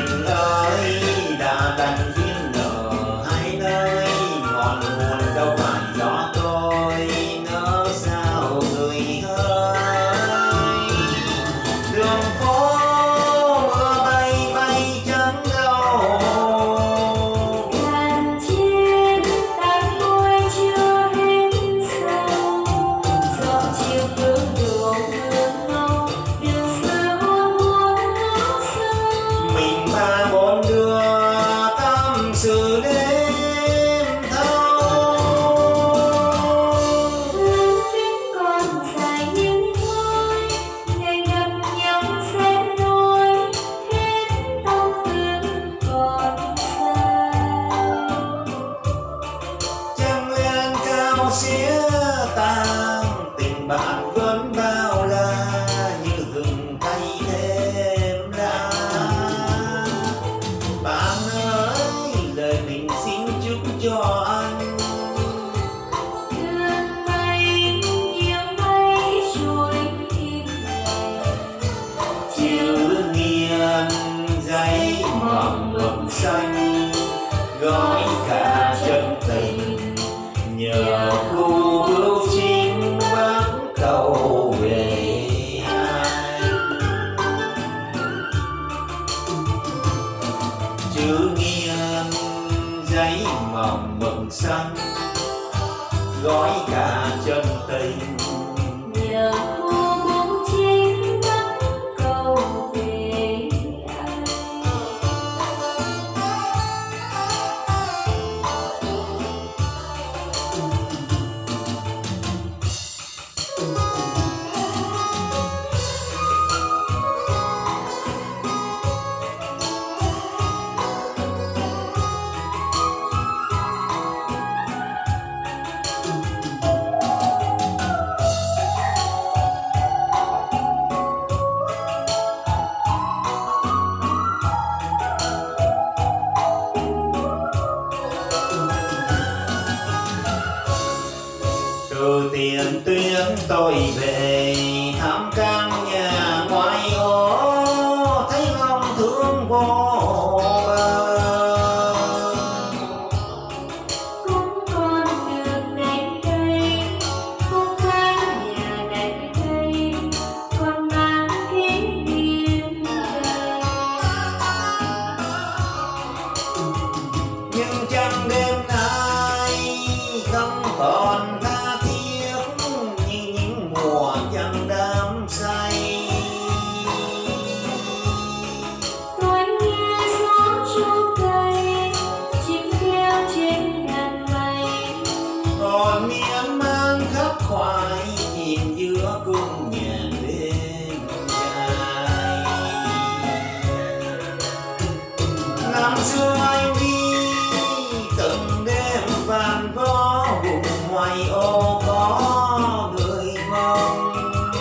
tình ơi đã đành duyên nợ hai nơi, ngọn nguồn đâu phải do tôi nỡ sao người ơi. Đường phố mưa bay bay trắng đâu, đàn chim đang nuôi chưa hết sao, gió chiều hướng đường ngâu đường xưa buồn ngỡ sâu. mình ba bốn đứa tâm sự đêm thâu. Hương viết còn dài nhưng thôi, ngày gặp nhau sẽ nói hết đau thương còn sao. Trăng lên cao xía tang, tình bạn vẫn bao la như gừng thay thêm lá. Bạn ơi lời mình xin chúc cho anh, Đường mây nhiều mây trôi im lặng, chữ nghiêng giấy mỏng mực xanh, gói cả chân tình nhờ khu bưu chính bắc cầu về anh. Chữ nghiêng giấy mỏng mực xanh, gói cả chân tình. nhờ khu bóng chính bắc cầu về anh. Từ tiền tuyến tôi về thăm căn nhà ngoài ô, thấy lòng thương vô bờ. Cũng con đường này đây, cũng căn nhà này đây, còn mang kỷ niệm đời. Nhưng chẳng đêm nay không còn tha thiết như những mùa chẳng đắm say. Tôi nghe gió chu cây, chim kêu trên ngàn mây. Còn miên man khắc khoải nhìn giữa cung nhàn đêm dài. Năm xưa anh đi từng đêm vàn vó, vùng ngoài ô có người mong.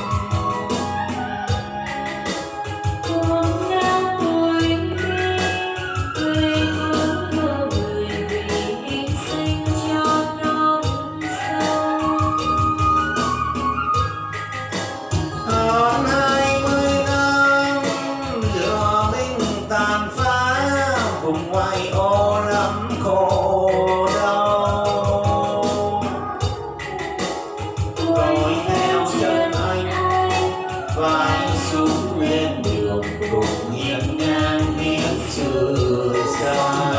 Hôm nào tôi đi, quê hương của người vì hy sinh cho non sông. Hơn 20 năm lửa binh tàn phá, vùng ngoài ô lắm khổ đau. Tôi theo chân anh vai xuống lên đường cùng hiên ngang viết trường sa.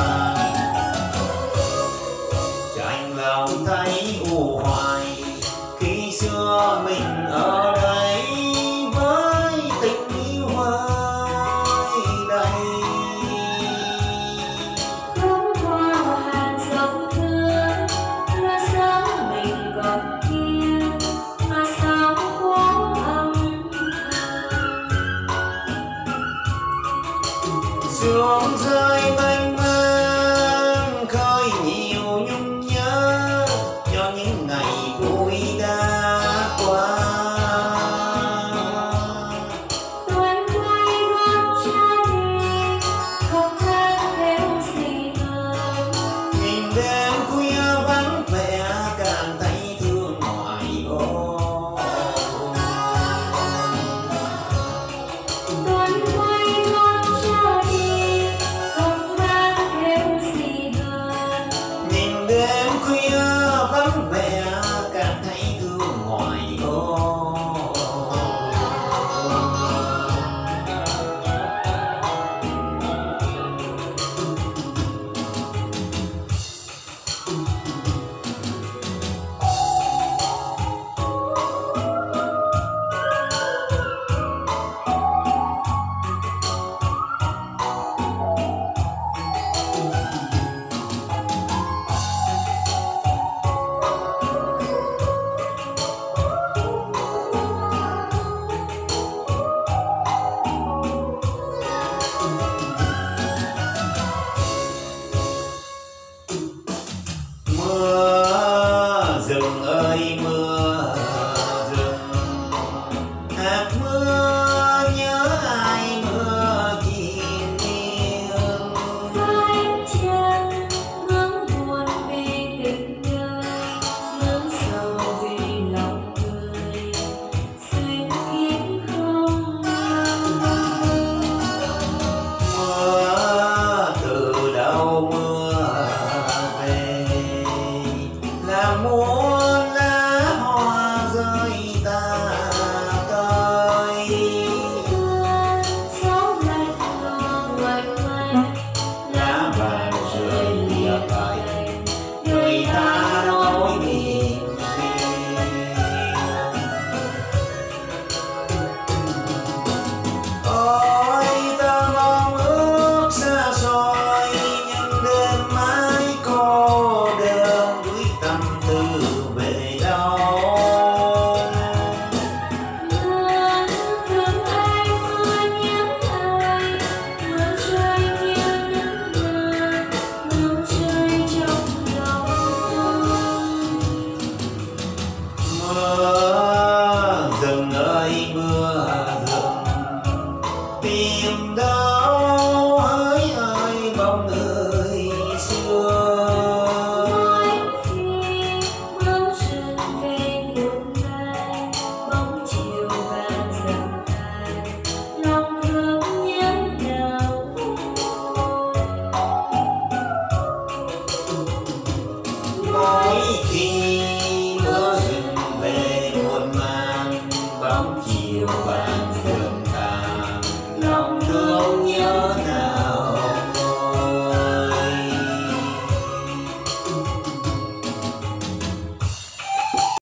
Chạnh lòng thấy u hoài khi xưa mình ở đây với tình yêu mới đây. Không qua hàng dòng thương, là sao mình còn kia, mà sao quá âm thầm. Sương rơi mênh